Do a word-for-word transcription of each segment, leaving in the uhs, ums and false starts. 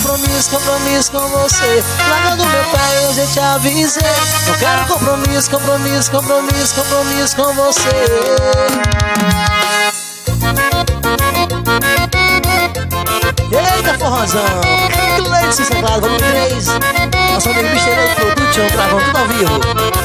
compromisso, compromisso com você. Larga do meu pé, eu já te avisei. Não quero compromisso, compromisso, compromisso, compromisso com você. Eita, forrozão! Cleiton Teclado, volume três. Nosso amigo Bicheiroso Production, gravando tudo ao vivo.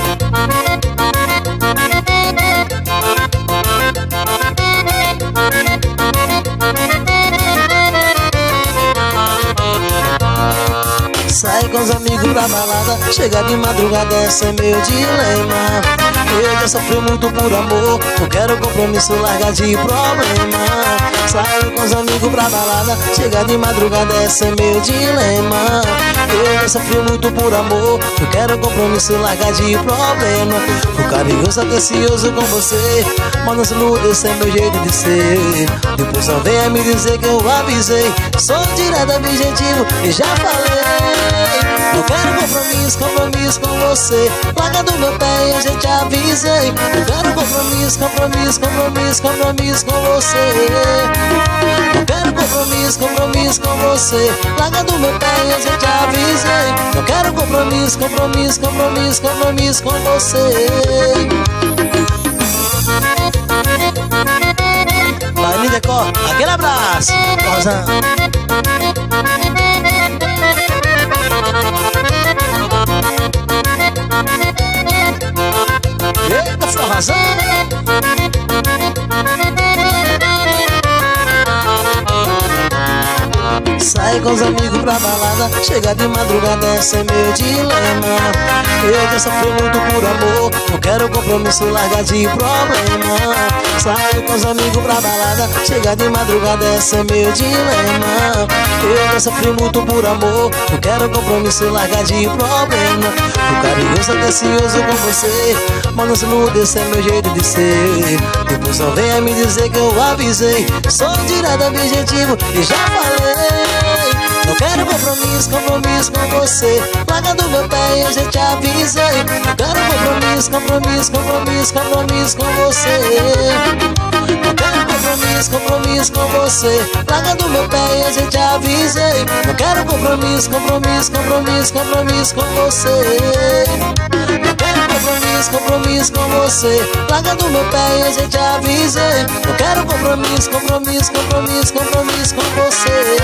Sai com os amigos pra balada, chega de madrugada, esse é meu dilema. Eu já sofri muito por amor, não quero compromisso, larga de problema. Saio com os amigos pra balada, chega de madrugada, esse é meu dilema. Eu já sofri muito por amor, não quero compromisso, larga de problema. Fui carinhoso, atencioso com você, mas não se ilude, esse é meu jeito de ser. Depois só venha me dizer que eu avisei, sou direto, objetivo e já falei. Não quero compromisso, compromisso com você. Larga do meu pé, eu já te avisei. Não quero compromisso, compromisso, compromisso, compromisso com você. Não quero compromisso, compromisso com você. Larga do meu pé, eu já te avisei. Não quero compromisso, compromisso, compromisso, compromisso com você. Vai, me decor, aquele abraço, Rosão. Eita, forrozão! Sai com os amigos pra balada, chega de madrugada, esse é meu dilema. Eu já sofri muito por amor, não quero compromisso, larga de problema. Sai com os amigos pra balada, chega de madrugada, esse é meu dilema. Eu já sofri muito por amor, não quero compromisso, larga de problema. Fui carinhoso, atencioso com você, mas não se ilude, esse é meu jeito de ser. Depois só venha me dizer que eu avisei, sou direto, objetivo e já falei. Não quero compromisso, compromisso com você. Larga do meu pé, eu já te avisei. Não quero compromisso, compromisso, compromisso, compromisso com você. Não quero compromisso, compromisso com você. Larga do meu pé, eu já te avisei. Não quero compromisso, compromisso, compromisso, compromisso com você. Não quero compromisso, compromisso com você. Larga do meu pé, eu já te avisei. Não quero compromisso, compromisso, compromisso, compromisso com você.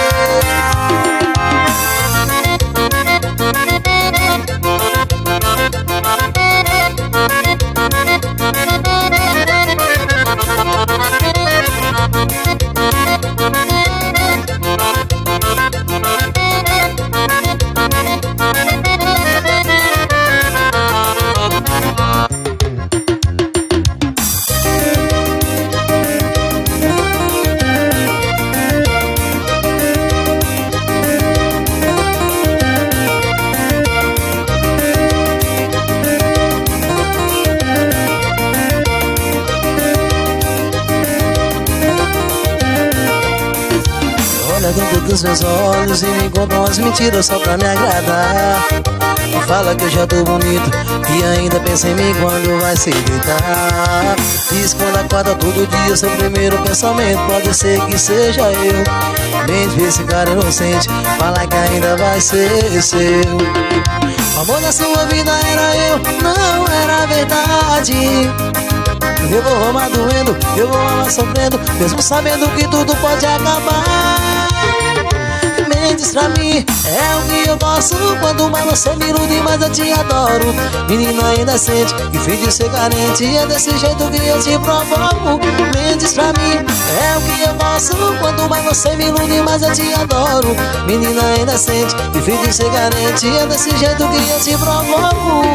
Dentro dos meus olhos e me contam as mentiras só pra me agradar. Me fala que eu já tô bonito e ainda pensa em mim quando vai se deitar. Diz quando acorda todo dia, seu primeiro pensamento pode ser que seja eu. Mente esse cara inocente, fala que ainda vai ser seu. O amor da sua vida era eu, não era verdade. Eu vou amar doendo, eu vou amar sofrendo, mesmo sabendo que tudo pode acabar. Mentes pra mim é o que eu gosto. Quanto mais você me ilude, mais eu te adoro. Menina inocente e fim de ser carente, é desse jeito que eu te provoco. Mentes pra mim é o que eu gosto. Quanto mais você me ilude, mais eu te adoro. Menina inocente e fim de ser carente, é desse jeito que eu te provoco.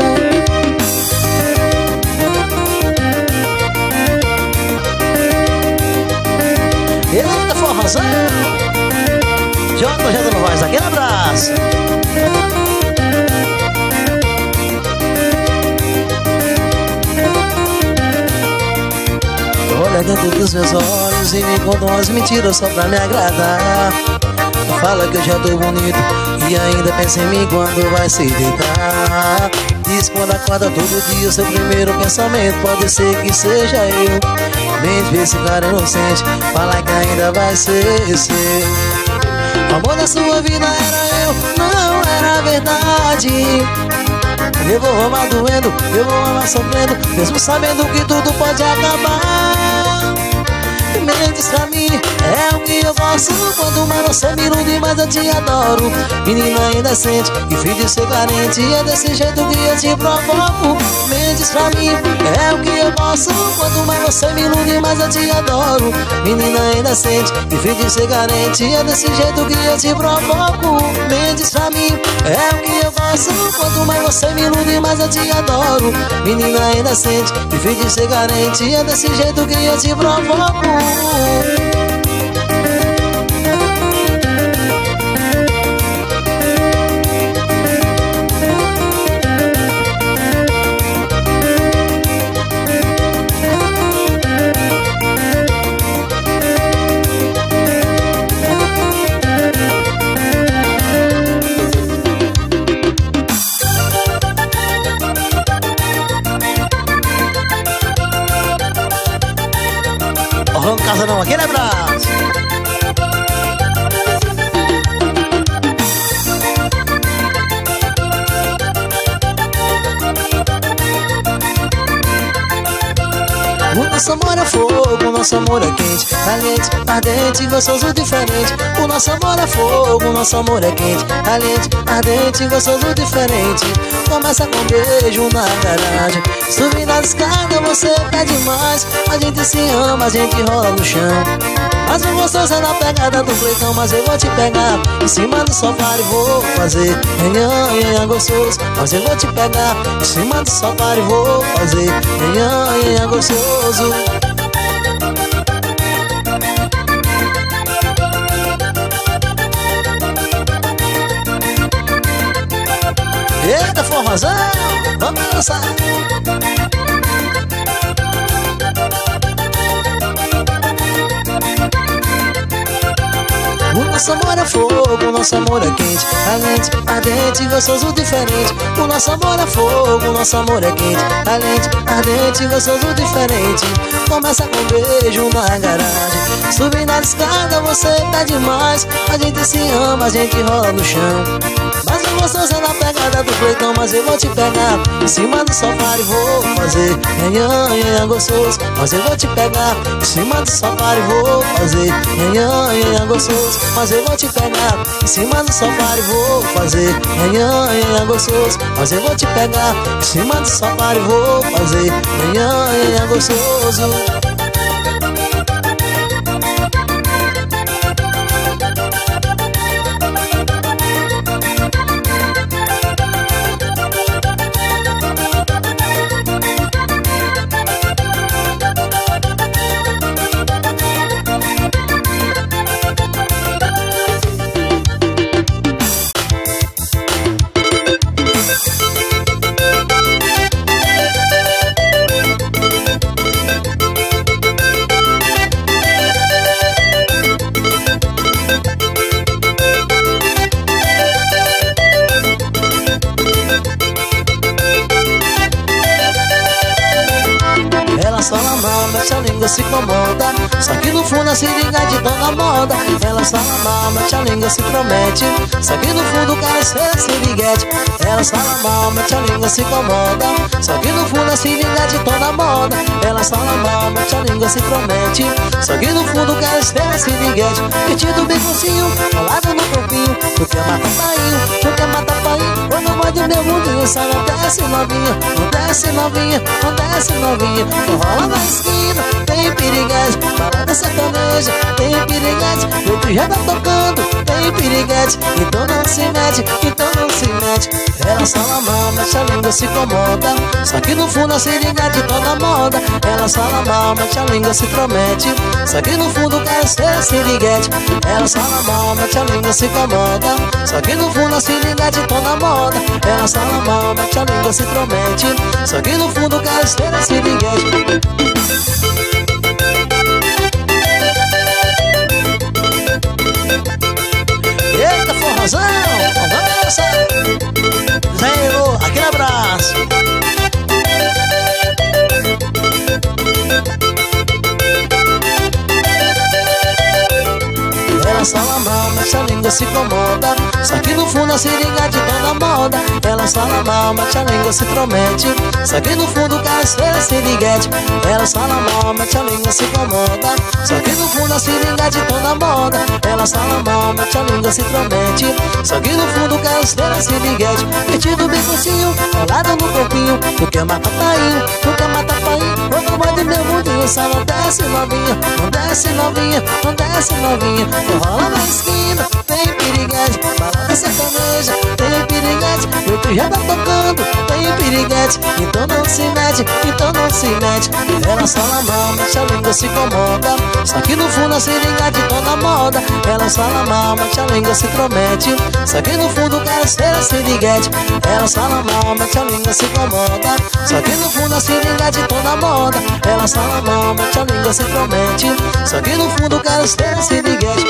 Eita, forrozão! Joga o Jota no Voz, aquele abraço! Olha dentro dos meus olhos e me contam as mentiras só pra me agradar. Fala que eu já tô bonito e ainda pensa em mim quando vai se deitar. Diz quando acorda todo dia, seu primeiro pensamento pode ser que seja eu. Mente esse cara inocente, fala que ainda vai ser seu. O O amor da sua vida era eu, não era verdade. Eu vou amar doendo, eu vou amar sofrendo, mesmo sabendo que tudo pode acabar. Mentes pra mim é o que eu gosto. Quanto mais você me ilude, mais eu te adoro. Menina indecente e filho de ser carente, é desse jeito que eu te provoco. Mentes pra mim é o que eu gosto. Quanto mais você me ilude, mais eu te adoro. Menina indecente e filho de ser carente, é desse jeito que eu te provoco. Mentes pra mim é o que eu gosto. Quanto mais você me ilude, mais eu te adoro. Menina indecente e filho de ser carente, é desse jeito que eu te provoco. Vamos casa não, aquele abraço. O nosso amor é fogo, o nosso amor é quente, caliente, ardente, gostoso, diferente. O nosso amor é fogo, o nosso amor é quente, caliente, ardente, gostoso, diferente. Começa com beijo na garagem, subindo a escada você pede mais. A gente se ama, a gente rola no chão, mas o gostoso é na pegada do fleitão. Mas eu vou te pegar em cima do sofá e vou fazer nhanhã, nhanhã gostoso. Mas eu vou te pegar em cima do sofá e vou fazer nhanhã, nhanhã gostoso. Eita forrozão, vamos dançar. O nosso amor é fogo, o nosso amor é quente, caliente, ardente, gostoso, diferente. O nosso amor é fogo, o nosso amor é quente, caliente, ardente, gostoso, diferente. Começa com beijo na garagem, subindo a escada você pede mais. A gente se ama, a gente rola no chão, mas o gostoso é na pegada do fleitão. Mas eu vou te pegar em cima do sofá e vou fazer nhanhã, nhanhã gostoso. Mas eu vou te pegar em cima do sofá e vou fazer nhanhã, nhanhã gostoso. Mas eu vou te pegar em cima do sofá e vou fazer nhanhã, nhanhã gostoso. Mas eu vou te pegar em cima do sofá e vou fazer nhanhã, nhanhã gostoso. Mete a língua, se incomoda, só que no fundo a seringa de toda moda. Ela fala mal, mete a língua, se promete, só que no fundo quer ser siriguete. Ela fala mal, mete a língua, se incomoda, só que no fundo a seringa de toda moda. Ela fala mal, mete a língua, se promete, só que no fundo quer ser siriguete. Metido bem cocinho, colado no corpinho, tu quer matar painho, tu quer matar painho. Quando morde meu mundinho, sai, não desce novinha, não desce novinha, não desce novinha. Rola na esquina, tem piriguete, balada sertaneja, tem piriguete. Outro já tá tocando, tem piriguete. Então não se mete, então não se mete. Ela fala mal, mete a língua, se incomoda, só que no fundo a seringa de toda moda. Ela fala mal, mete a língua, se promete, só que no fundo quer ser siriguete. Ela fala mal, mete a língua, se incomoda, só que no fundo a seringa de toda moda. Ela fala mal, mete a língua, se promete, só que no fundo quer ser siriguete. Eita forrozão, vamos dançar. Zero, aquele abraço. Ela fala mal, mas a língua se incomoda. Só que no fundo a seringa de toda moda. Elas falam mal, mas a língua se promete. Só que no fundo carceira siriguete. Elas falam mal, mas a língua se incomoda. Só que no fundo a seringa de toda moda. Elas falam mal, mas a língua se promete. Só que no fundo carceira siriguete. Metido bem focinho, colado no corpinho. Tu quer matar painho, tu quer matar painho. Outra mãe de meu mundinho, só não desce novinha. Não desce novinha, não desce novinha. Tu rola na esquina, tem piriguete. Balada sertaneja, tem piriguete. Eu que já tá tocando, tem piriguete. Então não se mete, então não se mete. Ela fala mal, mas a língua se incomoda. Só que no fundo a seringa de toda moda. Ela fala mal, mas a língua se promete. Só que no fundo carceira siriguete. Ela fala mal, mas a língua se incomoda. Só que no fundo a seringa de toda moda. Ela fala mal, mas a língua se promete. Só que no fundo carceira siriguete.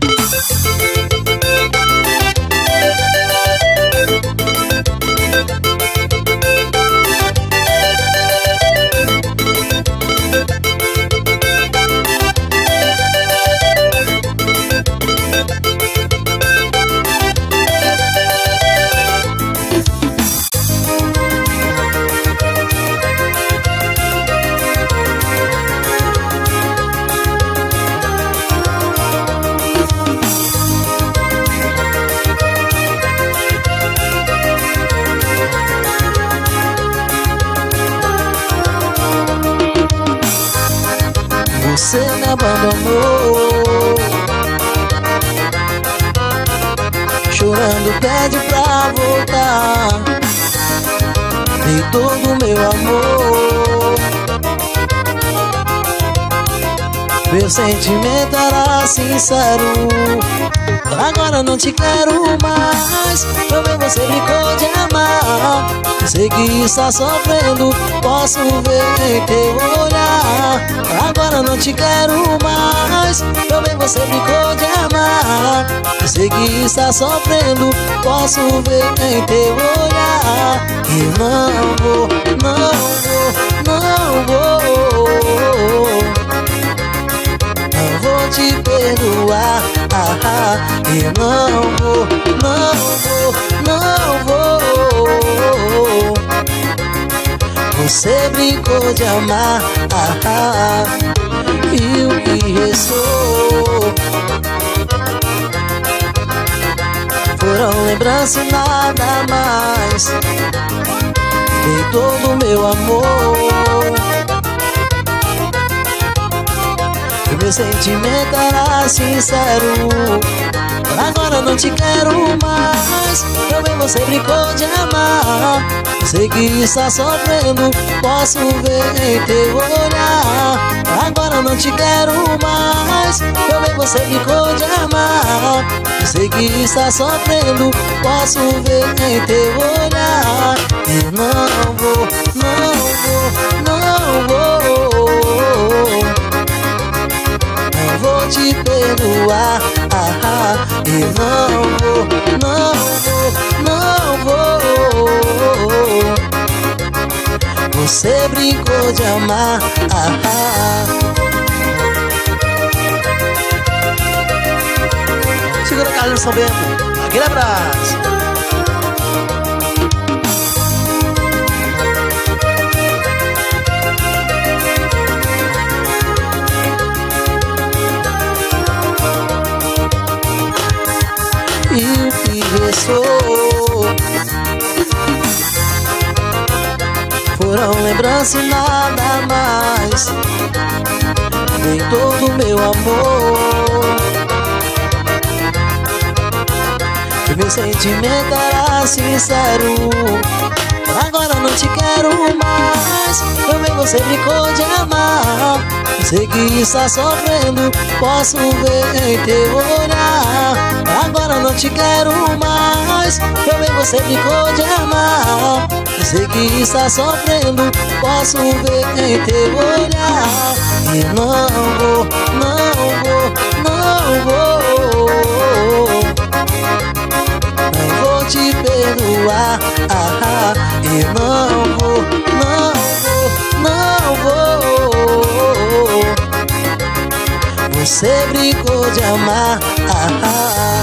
Você me abandonou, chorando pede pra voltar. Dei todo o meu amor, meu sentimento era sincero. Agora não te quero mais. Também você brincou de amar. Sei que está sofrendo, posso ver em teu olhar. Agora não te quero mais. Também você brincou de amar. Sei que está sofrendo, posso ver em teu olhar. E não vou, não vou, não vou, não vou te perdoar. Ah, ah, e não vou, não vou, não vou. Você brincou de amar, ah, ah, e o que restou foram lembranças e nada mais. Dei todo o meu amor, meu sentimento era sincero. Agora não te quero mais. Também você brincou de amar. Sei que está sofrendo, posso ver em teu olhar. Agora não te quero mais. Também você brincou de amar. Sei que está sofrendo, posso ver em teu olhar. E não vou, não vou, não vou, não vou te perdoar. Ah, ah, e não vou, não vou, não vou. Você brincou de amar. Ah, ah. Segura a Carlinhos São Bento. Aquele abraço. E o que restou foram lembranças e nada mais. Dei todo o meu amor, e meu sentimento era sincero. Agora não te quero mais. Também você brincou de amar. Sei que está sofrendo, posso ver em teu olhar. Agora não te quero mais. Também você brincou de amar. Sei que está sofrendo, posso ver em teu olhar. E não vou, não vou, não vou, não vou te perdoar. Ah, ah, e não vou, não vou, não vou. você brincou de amar. ah, ah.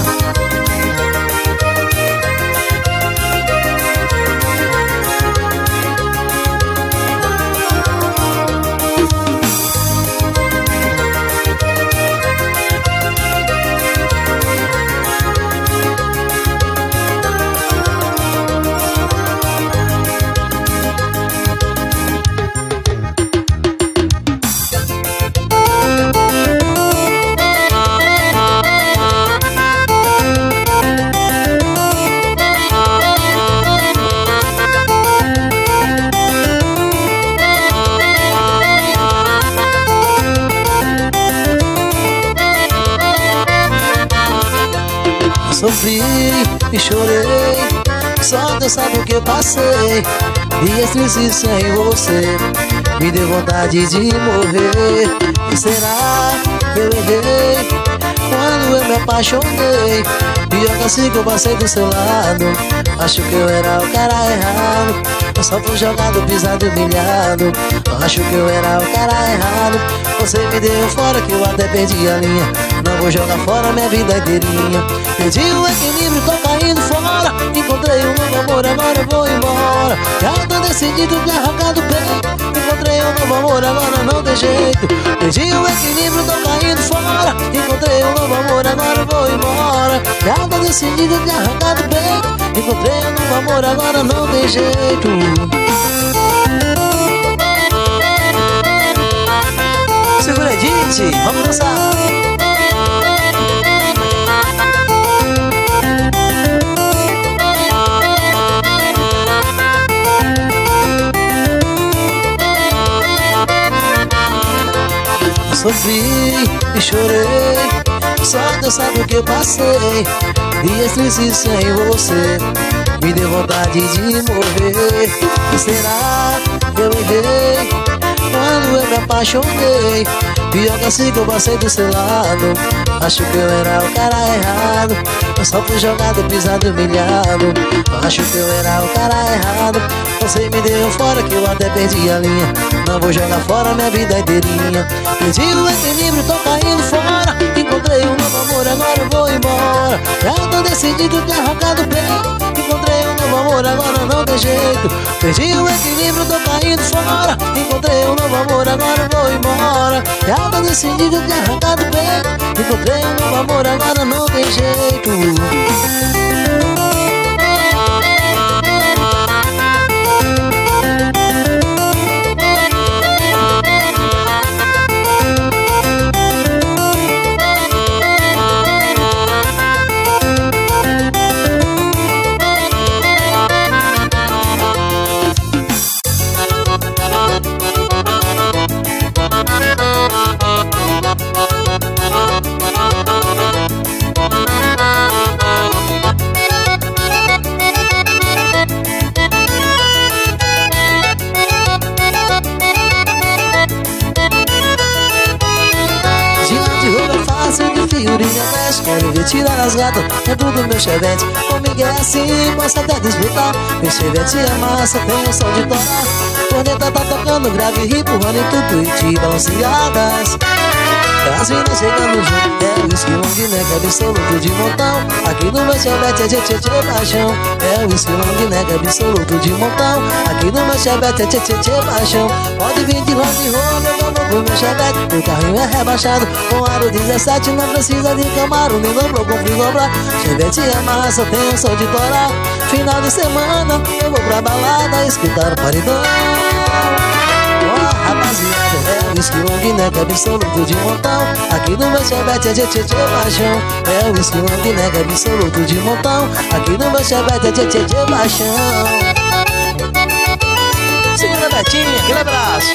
Sofri e chorei, só Deus sabe o que eu passei. Dias tristes sem você, me deu vontade de morrer. E será que eu errei quando eu me apaixonei? Pior que assim que eu passei do seu lado, acho que eu era o cara errado. Eu só fui jogado, pisado e humilhado. Acho que eu era o cara errado. Você me deu fora que eu até perdi a linha. Não vou jogar fora minha vida inteirinha. Perdi o equilíbrio, tô caindo fora. Encontrei um novo amor, agora eu vou embora. Já tô decidido de arrancar do peito. Encontrei um novo amor, agora não tem jeito. Perdi o equilíbrio, tô caindo fora. Encontrei um novo amor, agora eu vou embora. Já tô decidido de arrancar do peito. Encontrei um novo amor, agora não tem jeito. Segura aí, Didi, vamos dançar. Sofri e chorei, só Deus sabe o que eu passei. Dias tristes sem você, me deu vontade de morrer. E será que eu errei quando eu me apaixonei? Pior que assim que eu passei do seu lado, acho que eu era o cara errado. Eu só fui jogado, pisado e humilhado. Acho que eu era o cara errado. Você me deu fora que eu até perdi a linha. Não vou jogar fora minha vida inteirinha. Perdi o equilíbrio, tô caindo fora. Encontrei um novo amor, agora eu vou embora. Já tô decidido de arrancar do peito. Encontrei um novo amor, agora não tem jeito. Perdi o equilíbrio, tô caindo fora. Encontrei um novo amor, agora eu vou embora. Já tô decidido de arrancar do peito. Encontrei um novo amor, agora não tem jeito. Quero ver tirar as gatas dentro do meu chevette. Comigo é assim, posso até disputar. Meu chevette é massa, tem um som de torar. Corneta tá tocando grave, empurrando em tudo e te balanceadas. As minas chegando junto, é o whisky long neck, absoluto de montão. Aqui no meu chevette é tchê tchê tchê paixão. É o whisky long neck, absoluto de montão. Aqui no meu chevette é tchê tchê tchê paixão. Pode vir de Land Rover, eu vou pro meu chevette. Meu carrinho é rebaixado, com aro dezessete. Não precisa de Camaro, nem dobrou com frigobar. Chevette é massa, tem um som de torar. Final de semana, eu vou pra balada escutar o paredão. Oh, rapaziada, é o whisky long neck, absoluto de montão. Aqui no meu chevette é tchê tchê tchê paixão. É o whisky long neck, absoluto de montão. Aqui no meu chevette é tchê tchê tchê paixão. Segunda Betinha, aquele abraço.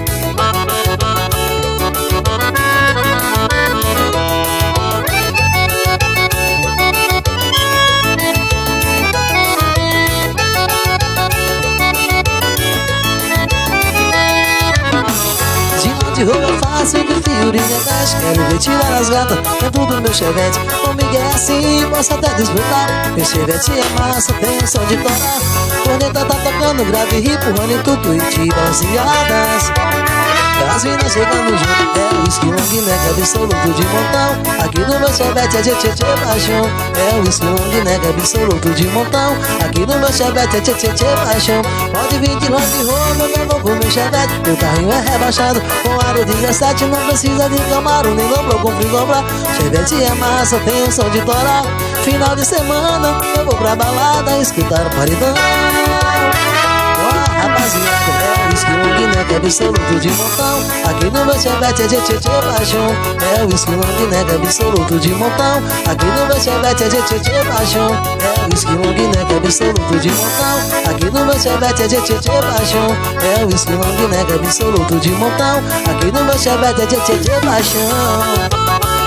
De roupa fácil, de fiorinha dez. Quero ver tirar as gatas dentro do meu chevette. Comigo é assim, posso até desfrutar. Meu chevette é massa, tem um som de torar. Corneta tá tocando grave, empurrando em tudo e te balanceadas. As minas chegando junto, é o whisky long neck absoluto de montão. Aqui no meu chevette é tchê tchê tchê paixão. É o whisky long neck absoluto de montão. Aqui no meu chevette é tchê tchê tchê paixão. Pode vir de Land Rover, eu vou com meu chevette. Meu carrinho é rebaixado com aro dezessete. Não precisa de Camaro, nem Lombro com frigobar. Chevette é massa, tem um som de toral. Final de semana eu vou pra balada escutar o paredão. Oh, rapaziada, é o whisky long neck absoluto de montão. Aqui no meu chevette é tchê tchê tchê paixão. É o whisky long neck absoluto de montão. Aqui no meu chevette é tchê tchê tchê paixão. É o whisky long neck absoluto de montão. Aqui no meu chevette é tchê tchê tchê paixão. É o whisky long neck absoluto de montão. Aqui no meu chevette é tchê tchê tchê paixão.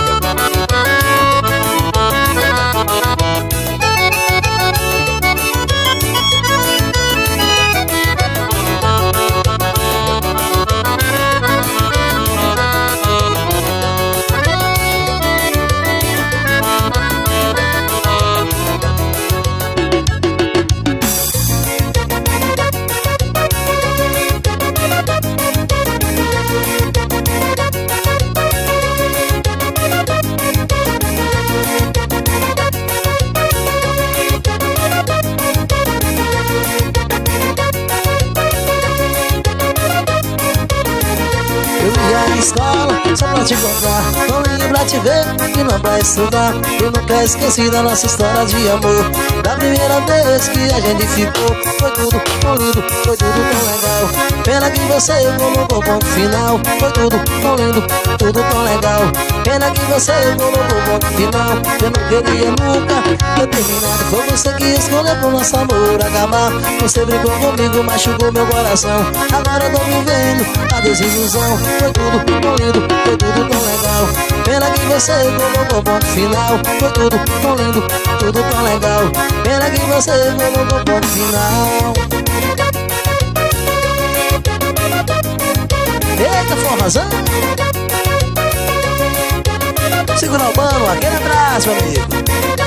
Escola, só pra te encontrar, não ligue pra te ver e não pra estudar. Eu nunca esqueci da nossa história de amor. Da primeira vez que a gente ficou, foi tudo tão lindo, foi tudo tão legal. Pena que você colocou ponto final. Foi tudo tão lindo, tudo tão legal. Pena que você colocou ponto final. Eu não queria nunca ter terminado. Foi você que escolheu pro nosso amor acabar. Você brincou comigo, machucou meu coração. Agora eu tô vivendo a desilusão. Foi tudo tão lindo, foi tudo tão legal. Pena que você colocou ponto final. Foi tudo tão lindo, tudo tão legal. Pena que você colocou ponto final. Eita, formazão! Segura o mano, aquele abraço, meu amigo.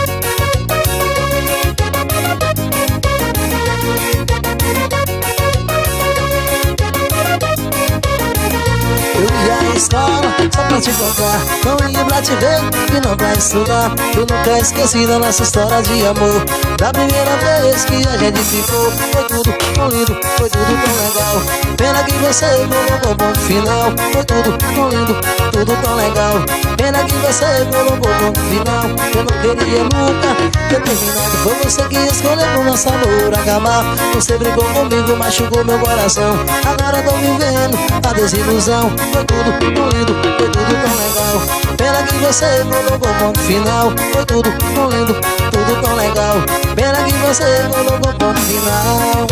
Eu ia à escola só pra te encontrar, não ia pra te ver e não pra estudar. Eu nunca esqueci da nossa história de amor. Da primeira vez que a gente ficou, foi tudo tão lindo, foi tudo tão legal. Pena que você colocou ponto final. Foi tudo tão lindo, tudo tão legal. Pena que você colocou ponto final. Eu não queria nunca ter terminado. Foi você que escolheu pro nosso amor acabar. Você brigou comigo, machucou meu coração. Agora eu tô vivendo a desilusão. Foi tudo tão lindo, foi tudo tão legal. Pena que você colocou ponto final. Foi tudo tão lindo, tudo tão legal. Pena que você colocou ponto final.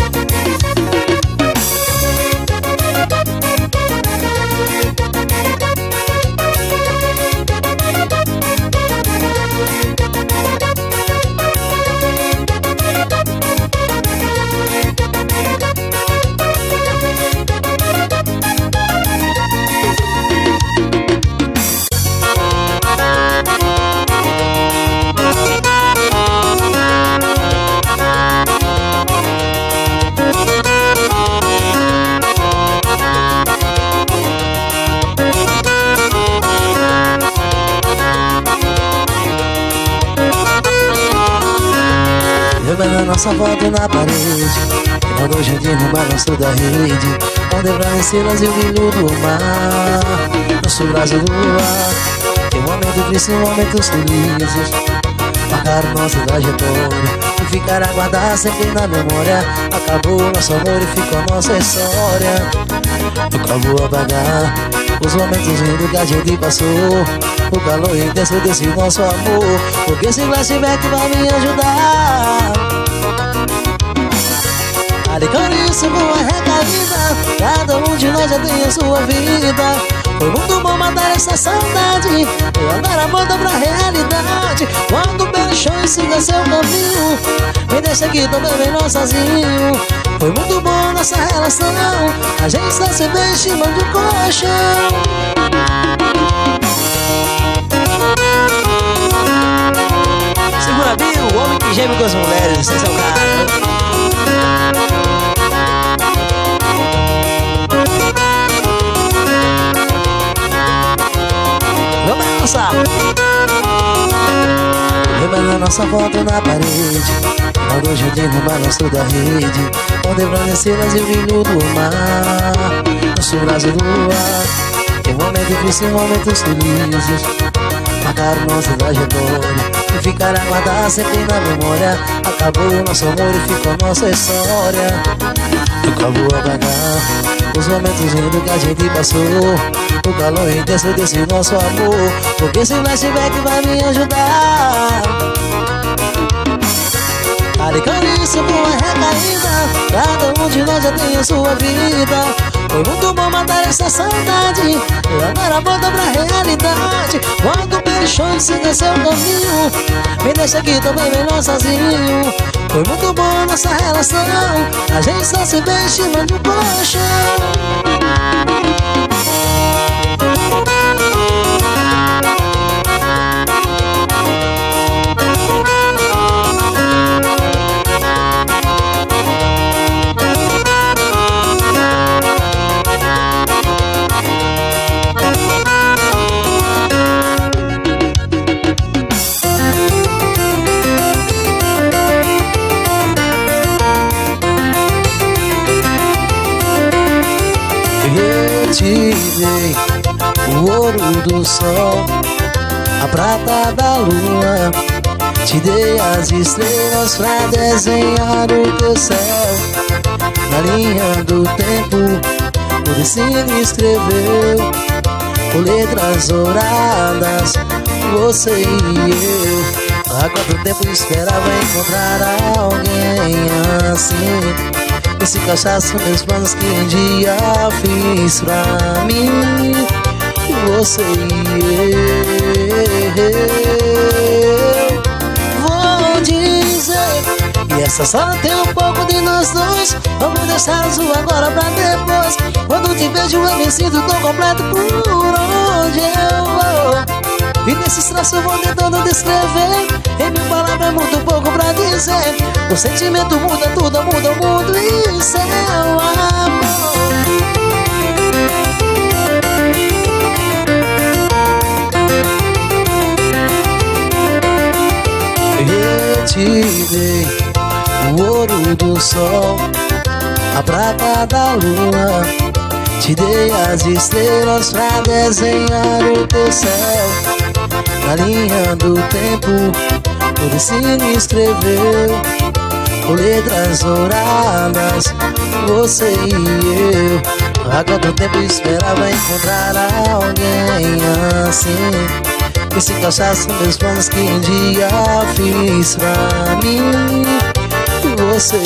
Revendo nossa foto na parede, quebrando o jardim no balanço da rede, onde pra estrelas e o brilho do mar. Nosso braço do ar, tem um momento triste e um momento felizes, marcaram nossa trajetória e ficaram a guardar sempre na memória. Acabou nosso amor e ficou nossa história. Nunca vou apagar os momentos lindos que a gente passou, o calor intenso desse nosso amor, porque esse flashback vai me ajudar. Pare com isso, boa recaída. Cada um de nós já tem a sua vida. Foi muito bom matar essa saudade e andar a volta pra realidade. Quando deixou e siga seu caminho, me deixa aqui também melhor sozinho. Foi muito bom nossa relação, a gente só se vê em cima de colchão. Segura bem o homem que geme com as mulheres, esse é o cara. dançar. Lembra nossa foto na parede, quando hoje o dia no balanço da rede, onde embraneceram e o brilho do mar, nos sobras do luar. Um momento difícil, momentos felizes marcaram nossa trajetória e ficaram a guardar sempre na memória. Acabou o nosso amor e ficou nossa história. Acabou a apagar os momentos lindos que a gente passou, o calor intenso desse nosso amor, porque esse flashback vai me ajudar a ligar isso com a recaída. Cada um de nós já tem a sua vida. Foi muito bom matar essa saudade e agora volta pra realidade. Quando o beijo siga seu caminho, me deixa aqui também melhor sozinho. Foi muito boa a nossa relação, a gente só se vê em cima de um colchão. Te dei o ouro do sol, a prata da lua, te dei as estrelas pra desenhar o teu céu. Na linha do tempo, o destino escreveu com letras douradas, você e eu. Há quanto tempo esperava encontrar alguém assim, esse cachaço meus planos que um dia fiz pra mim, você e eu. Vou dizer que essa história tem um pouco de nós dois. Vamos deixar azul agora pra depois. Quando te vejo eu me sinto tão completo por onde eu vou. E nesses traços eu vou tentando descrever, em mil palavras é muito pouco pra dizer. O sentimento muda tudo, muda o mundo e seu amor. Eu te dei o ouro do sol, a prata da lua, te dei as estrelas pra desenhar o teu céu. Na linha do tempo, o destino escreveu com letras douradas, você e eu. Há quanto tempo esperava encontrar alguém assim, esse cachaço meus planos que um dia fiz pra mim, você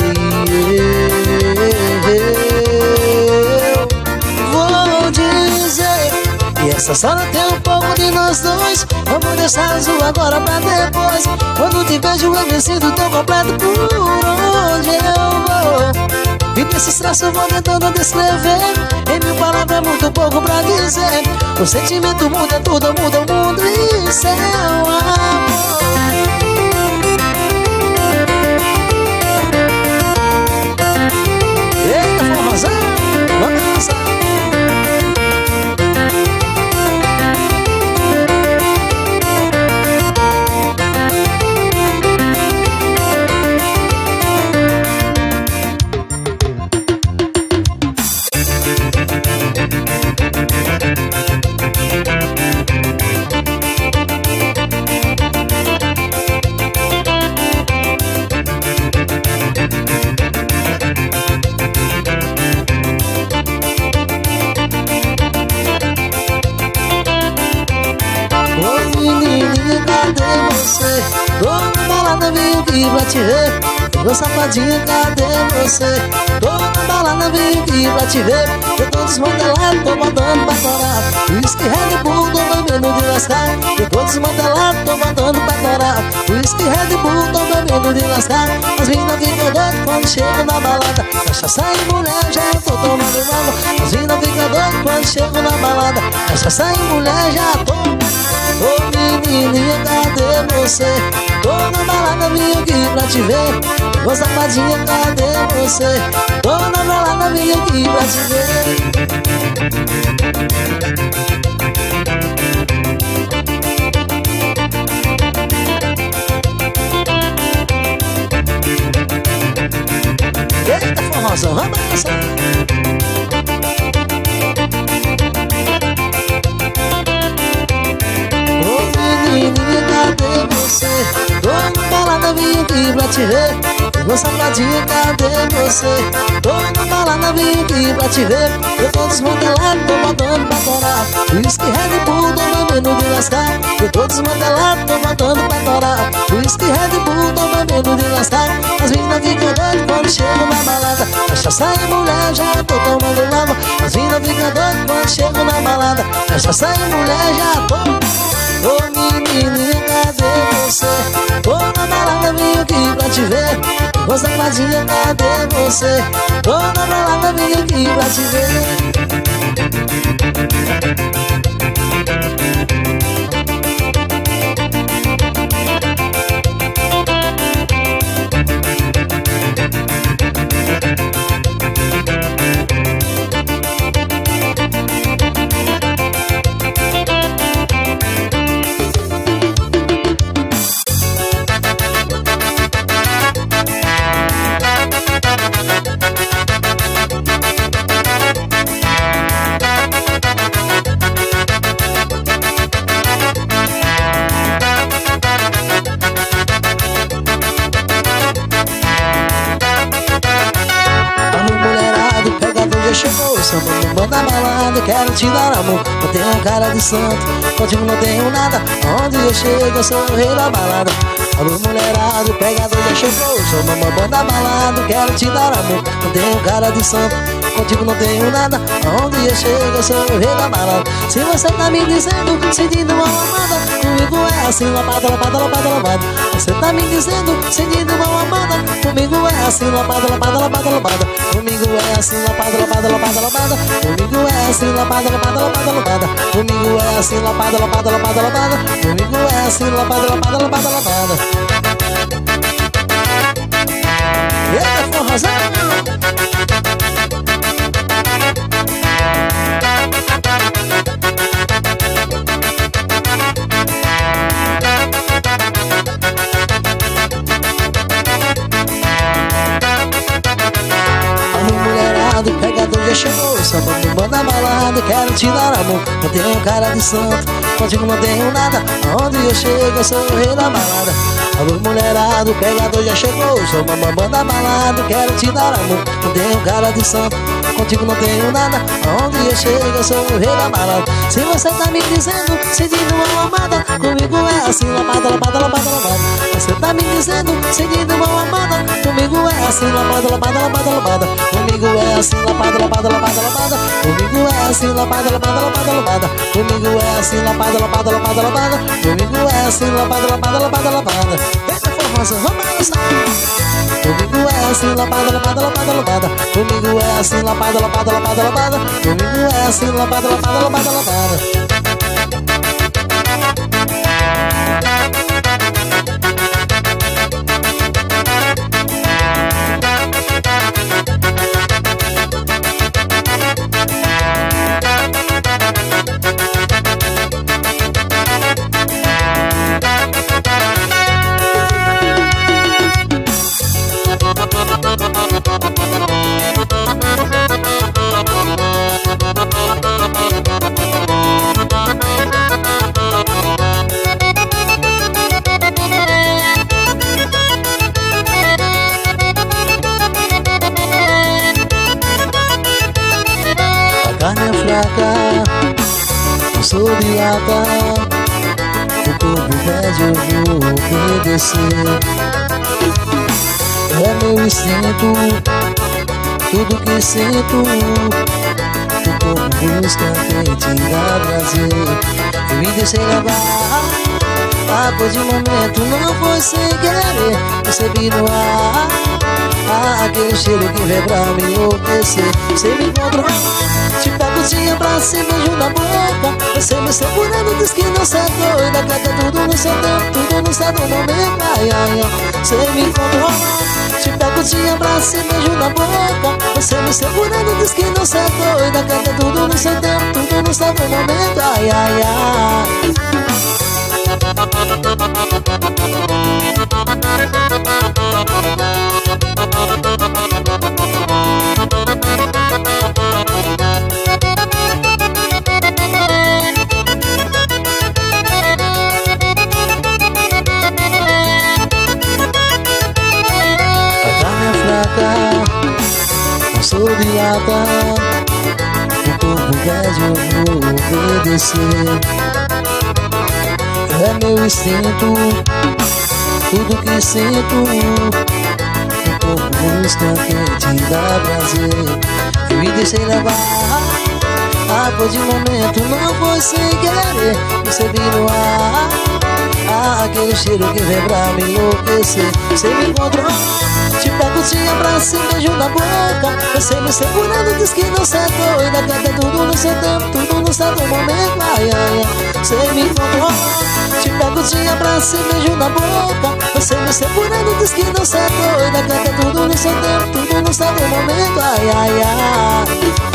e eu. Vou dizer que essa história tem um pouco de nós dois. Vamos deixar azul agora pra depois. Quando te vejo eu me sinto tão completo por onde eu vou. E nesses traços eu vou tentando descrever, em mil palavras é muito pouco pra dizer. O sentimento muda tudo, muda o mundo e seu amor. Eita, formazão, vamos dançar. Pra te ver, ô safadinha, cadê você? Tô na balada, vim aqui pra te ver. Eu tô desmantelado, tô botando pra torar. Whisky, Red Bull, tô bebendo de lascar. Eu tô desmantelado, tô botando pra torar. Whisky, Red Bull, tô bebendo de lascar. As minas ficam doidas quando chego na balada. Cachaça e mulher, já tô tomando nova. As minas ficam doidas quando chego na balada. Cachaça e mulher, já tô. Ô menininha, cadê você? Tô na balada, vim aqui pra te ver. Ô safadinha, cadê você? Tô na balada, vim aqui pra te ver. você? Tô na balada, vim aqui pra te ver. Chegou safadinha, cadê você? Tô na balada, vim aqui pra te ver. Eu tô desmantelado, tô botando pra torar. Whisky, Red Bull, tô bebendo de lascar. Eu tô desmantelado, tô botando pra torar. Whisky, Red Bull, tô bebendo de lascar. As minas ficam doidas quando chego na balada. Cachaça e mulher, já tô tomando lava. As minas ficam doidas quando chego na balada. Cachaça e mulher, já tô. Ô menininha, cadê você? Tô na balada, vim aqui pra te ver. Ô safadinha, cadê você? Tô na balada, vim aqui pra te ver. Chegou, samba no bando da balada, quero te dar amor. Eu tenho cara de santo, contigo não tenho nada. Onde eu chego, eu sou o rei da balada. Alô mulherado, pegador já chegou, samba no bando da balada, quero te dar amor. Eu tenho cara de santo, contigo não tenho nada. Onde eu chego, eu sou o rei da balada. Se você tá me dizendo, sentindo uma amada, comigo é assim, lapada, lapada, lapada, lapada. Você tá me dizendo, sentindo uma amada, comigo é assim, lapada, lapada, lapada, lapada. Comigo é assim, lapada, lapada, lapada, lapada. Comigo é assim, lapada, lapada, lapada, lapada. Comigo é assim, lapada, lapada, lapada, lapada. Comigo é assim, lapada, lapada, lapada, lapada. Eita, forrozão! Pegador já chegou, samba no bando da balada, quero te dar amor. Eu tenho cara de santo, contigo não tenho nada. Onde eu chego, eu sou o rei da balada. Alô mulherado, pegador já chegou, samba no bando da balada, quero te dar amor. Eu tenho cara de santo, contigo não tenho nada. Onde eu chego, eu sou o rei da balada. Se você tá me dizendo, sentindo uma amada, comigo é assim, lapada, lapada, lapada, lapada. Você tá me dizendo, sentindo uma amada, comigo é assim, lapada, lapada, lapada, lapada. Comigo é assim, lapada, lapada, lapada, lapada. Comigo é assim, lapada, lapada, lapada, lapada. Comigo é assim, lapada, lapada, lapada, lapada. Comigo é assim, lapada, lapada, lapada, lapada. Eita forrosa, vamos dançar. Comigo é assim, lapada, lapada, lapada, lapada. Comigo é assim, lapada, lapada, lapada, lapada. Comigo é assim, lapada, lapada, lapada, lapada. Eu sou de lata, o corpo pede, eu vou obedecer. É meu instinto, tudo que sinto. O corpo busca quem te dá prazer. Eu me deixei levar, a cor de momento não foi sem querer. Percebi no ar, ah, aquele cheiro que vem pra me enlouquecer. Você me encontrou, te pego de abraço e beijo na boca. Você me segurando, diz que não é doida. Quer ter tudo no seu tempo, tudo no certo momento. Ai, ai, ai. Você me encontrou, te pego de abraço e beijo na boca. Você me segurando, diz que não é doida. Quer ter tudo no seu tempo, tudo no certo momento. Ai, ai, ai. obedecer. É meu instinto, tudo que sinto. O corpo busca quem te dá prazer. Eu me deixei levar, ah, foi de momento, não foi sem querer. Percebi no ar, ah, aquele cheiro que vem pra me enlouquecer. Você me encontrou, te pego, te abraço e beijo na boca. Você me segurando, diz que não é doida. Canta tudo no seu tempo, tudo no certo momento. Ai, ai, ai. Você me encontrou, te pego, te abraço e beijo na boca. Você me segurando, diz que não é doida. Canta tudo no seu tempo, tudo no certo momento. Ai, ai, ai.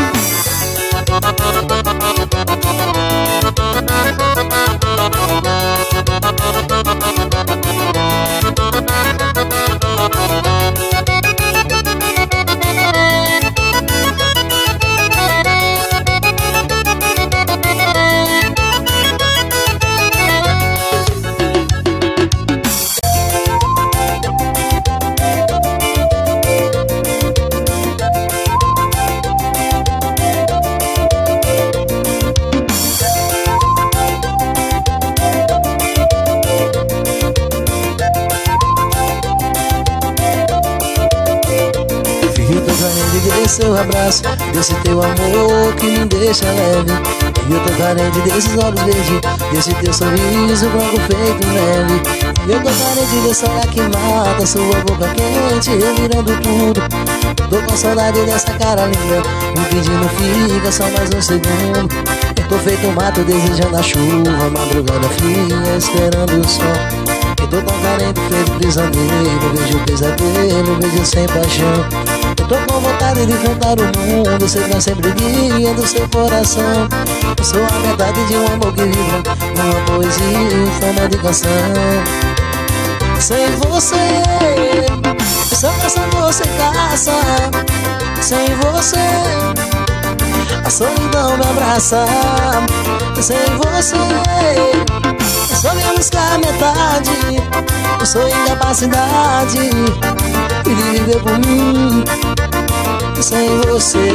Seu abraço, desse teu amor que me deixa leve. E eu tô carente desses olhos verdes, desse teu sorriso branco feito neve. E eu tô carente desse olhar que mata, sua boca quente revirando tudo. Tô com saudade dessa cara linda, me pedindo fica só mais um segundo. Eu tô feito mato desejando a chuva, madrugada fria esperando o sol. Eu tô tão carente feito prisioneiro, vejo pesadelo, vejo sem paixão. Eu tô com vontade de enfrentar o mundo, você tá sempre guiando seu coração. Eu sou a metade de um amor que vibra numa poesia em forma de canção. Sem você, só caçador sem caça. Sem você, a solidão me abraça. Sem você, eu só venho buscar metade. Eu sou incapacidade de viver por mim. Sem você,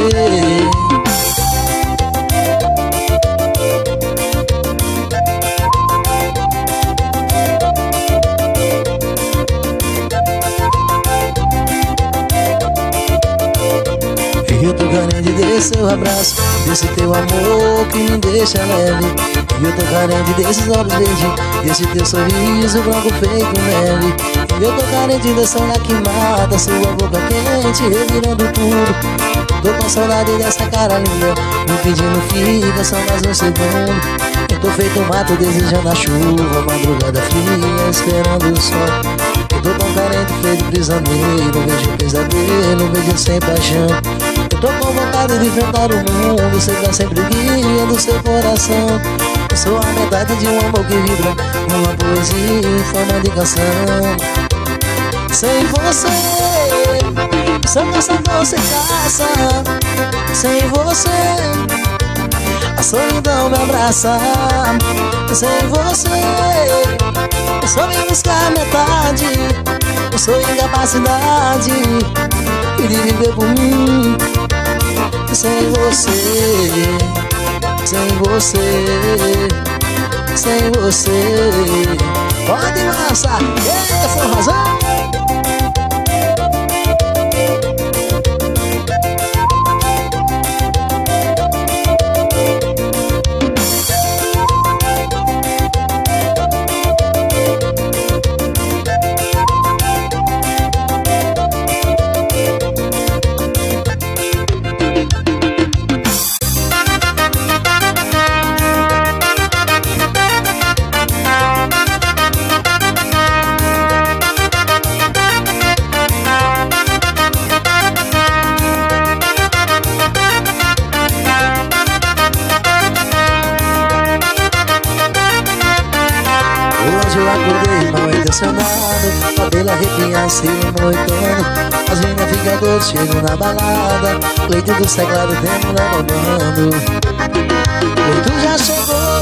eu tô carente desse seu abraço, desse teu amor que me deixa leve. E eu tô carente desses olhos verdes, desse teu sorriso branco feito neve. E eu tô carente dessa olhar que mata, sua boca quente revirando tudo. Tô com saudade dessa cara linda, me pedindo fica só mais um segundo. Eu tô feito mato desejando a chuva, madrugada fria esperando o sol. Eu tô tão carente feito prisioneiro, vejo pesadelo, vejo sem paixão. Eu tô com vontade de enfrentar o mundo, você tá sempre guiando seu coração. Eu sou a metade de um amor que vibra uma poesia em forma de canção. Sem você, sou caçador sem caça. Sem você, a solidão me abraça. Sem você, eu só vim buscar metade. Eu sou incapacidade de viver por mim. Sem você, sem você, sem você. Pode lançar, eita, foi razão. Cabelo arrepiar, se moicano. As meninas ficam doidas, chegam na balada. Leite do teclado, dentro da babando. Leito já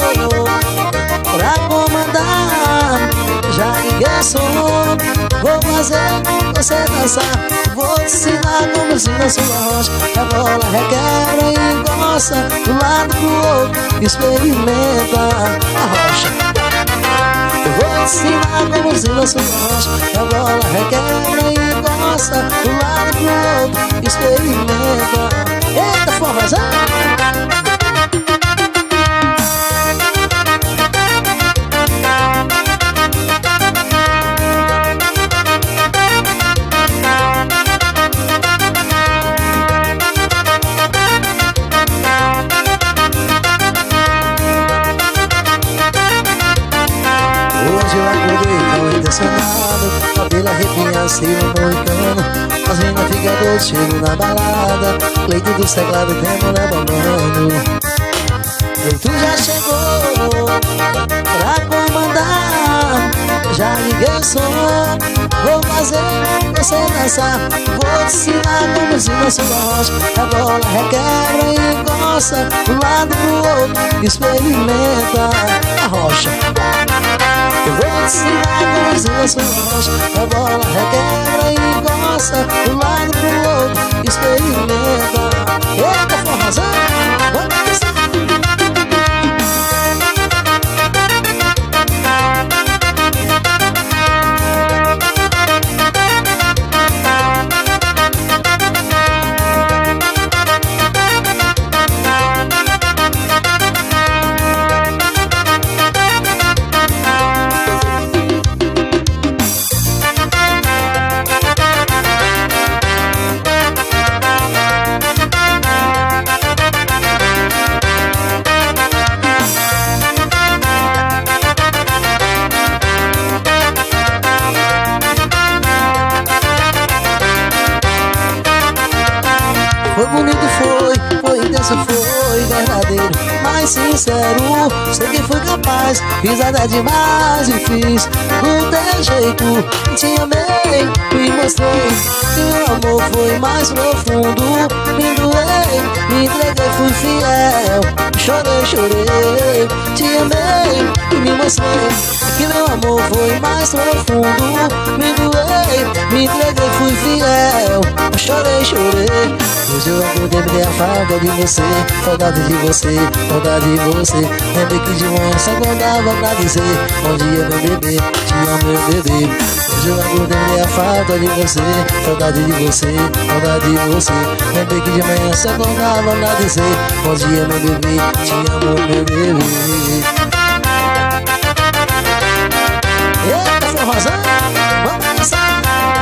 chegou pra comandar. Já liguei som, vou fazer você dançar. Vou te ensinar como ensina sua rocha. A bola requebra e encosta do lado pro outro, experimenta a rocha. Eu vou te ensinar como ensina sua rocha. A bola requebra e encosta do lado pro outro, experimenta. Eita, forrozão! Hoje eu acordei mal intencionado, cabelo arrepiado, estilo moicano. As meninas ficam doidas, chego na balada, leito dos teclados, tempo leva mano. E tu já chegou pra comandar. Já liguei o som, vou fazer você dançar. Vou te ensinar como ensina sua rocha. A bola requebra e encosta do lado pro outro, experimenta a rocha. Eu vou te ensinar como ensina sua rocha. A bola requebra e encosta do lado pro outro, experimenta. Eita, forrozão, vamos dançar. Foi bonito, foi, foi intenso, foi verdadeiro, mas sincero. Sei que fui capaz, fiz até demais e fiz do teu jeito. Te amei, me mostrei que meu amor foi mais profundo. Me doei, me entreguei, fui fiel, chorei, chorei. Te amei e me mostrei que meu amor foi mais profundo. Me doei, me entreguei, fui fiel, chorei, chorei. Hoje eu acordei, me dei a falta de você, saudade de você, saudade de você. Lembrei que de manhã só acordava pra dizer bom dia meu bebê, te amo meu bebê. Hoje eu acordei, me dei a falta de você, saudade de você, saudade de você. Lembrei que de manhã só acordava pra dizer bom dia meu bebê, te amo meu bebê. Eita, forrozão, vamos dançar.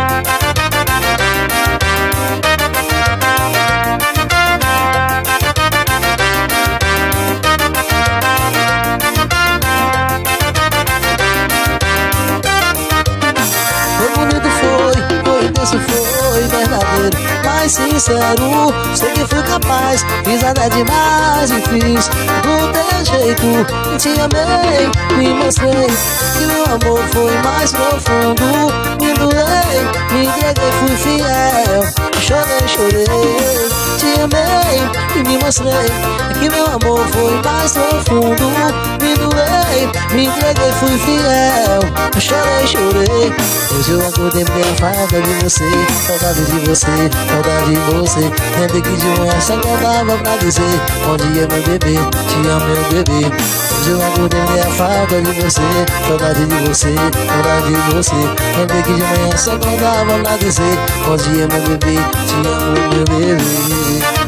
Foi bonito, foi, foi intenso, foi verdadeiro, mas sincero. Sei que fui capaz, fiz até demais e fiz do teu jeito. Te amei, me mostrei que meu amor foi mais profundo. Me doei, me entreguei, fui fiel, chorei, chorei. Te amei e me mostrei que meu amor foi mais profundo. Me doei, me entreguei, fui fiel, chorei, chorei. Hoje eu acordei, me dei a falta de você, saudade de você, saudade de você. Lembrei que de manhã só acordava pra dizer bom dia meu bebê, te amo meu bebê. Hoje eu acordei, me dei a falta de você, saudade de você, saudade de você. Lembrei que de manhã só acordava pra dizer bom dia meu bebê, te amo meu bebê.